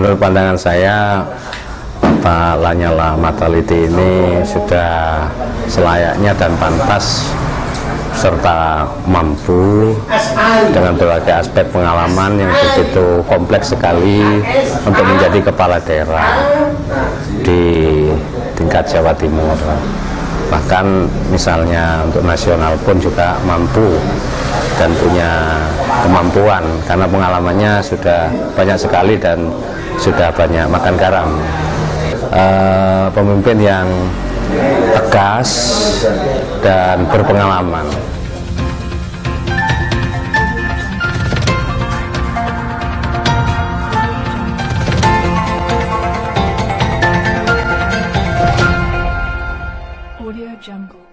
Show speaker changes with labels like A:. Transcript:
A: menurut pandangan saya, Pak Lanyala Mataliti ini sudah selayaknya dan pantas serta mampu dengan berbagai aspek pengalaman yang begitu kompleks sekali untuk menjadi kepala daerah di tingkat Jawa Timur. Bahkan misalnya untuk nasional pun juga mampu dan punya kemampuan karena pengalamannya sudah banyak sekali dan sudah banyak makan garam. Pemimpin yang tegas dan berpengalaman.
B: Audio Jungle.